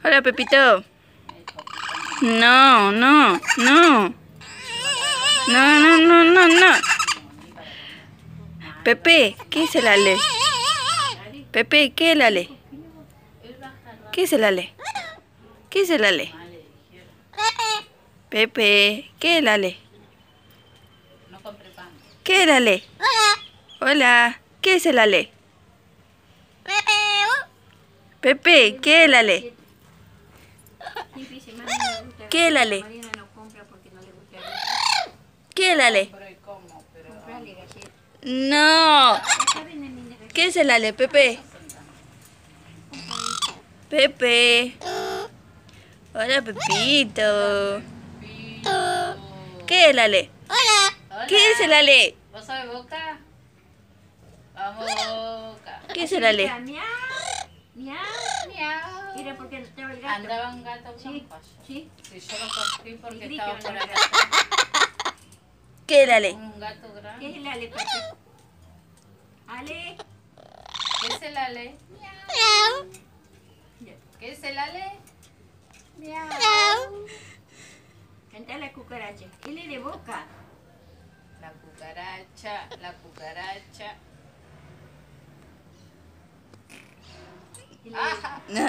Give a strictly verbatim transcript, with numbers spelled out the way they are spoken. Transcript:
Hola, Pepito. No, no, no. No, no, no, no, no. Pepe, ¿qué es el Ale? Pepe, ¿qué es el Ale? ¿Qué es el Ale? ¿Qué es el Ale? Pepe, ¿qué es el Ale? ¿Qué es el Ale? Hola, ¿qué es el Ale? Pepe, ¿qué es el Ale? ¿Qué es el Ale? ¿Qué es el Ale? No. ¿Qué es el Ale, Pepe? Pepe. Hola, Pepito. ¿Qué es el Ale? ¿Qué es el Ale? ¿Vos sabés Boca? Vamos, Boca. ¿Qué es el Ale? Miau, miau, Miau. mira porque estaba el gato. Andaba un gato con Sí, pollo. sí. Sí, yo lo cogí porque Y estaba grito, por ¿no? acá. ¿Qué es el Ale? Un gato ¿Qué es grande. el Ale, Pepe? Ale. ¿Qué es el Ale? ¿Qué es el Ale? Miau. Canta la cucaracha. Él es de Boca. La cucaracha, la cucaracha. Él es de- Ajá. No.